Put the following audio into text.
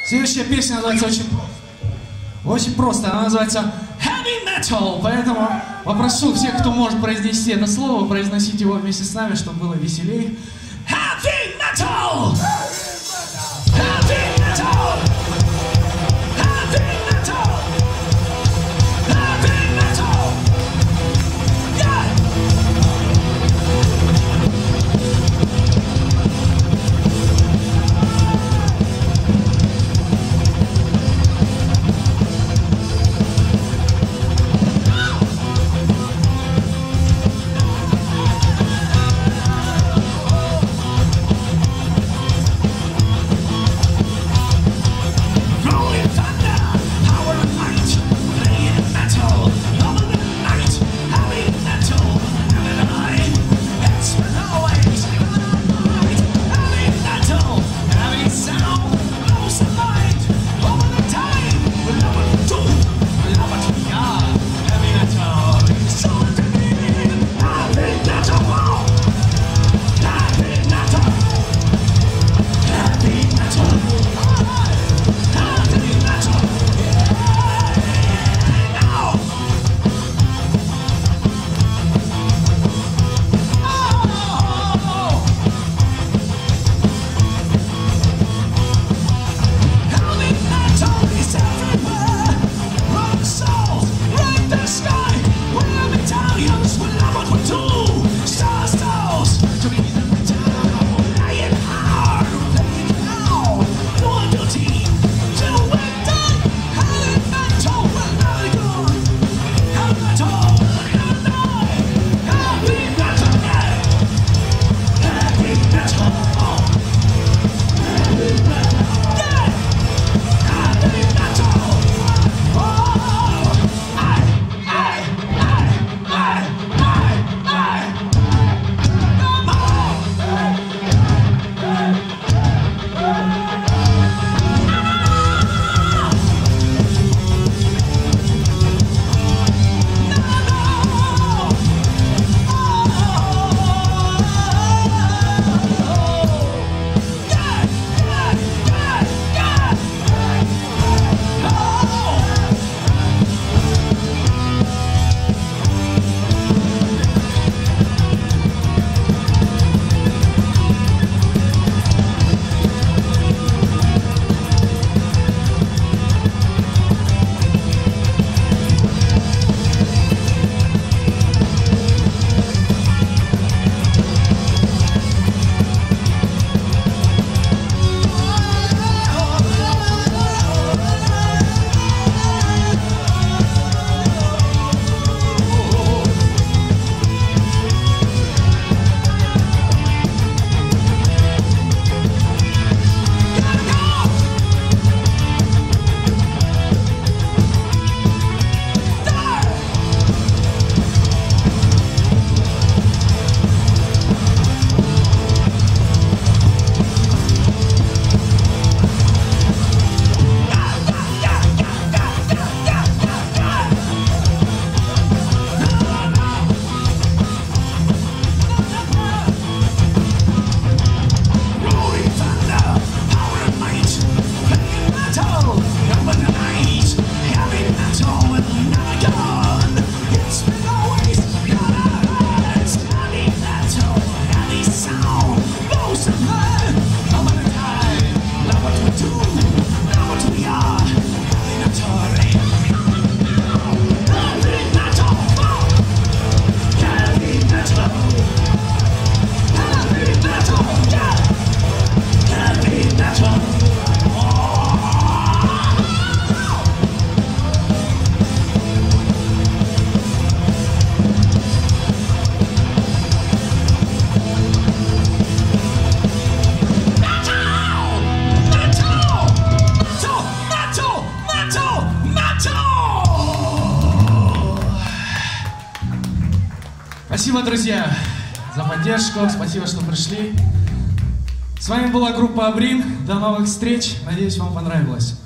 Следующая песня называется очень просто. Она называется Heavy Metal. Поэтому попрошу всех, кто может произнести это слово, произносить его вместе с нами, чтобы было веселее. Heavy Metal! Heavy Metal! Heavy Metal! Heavy Metal! Yeah! Спасибо, друзья, за поддержку, спасибо, что пришли. С вами была группа Абрин. До новых встреч. Надеюсь, вам понравилось.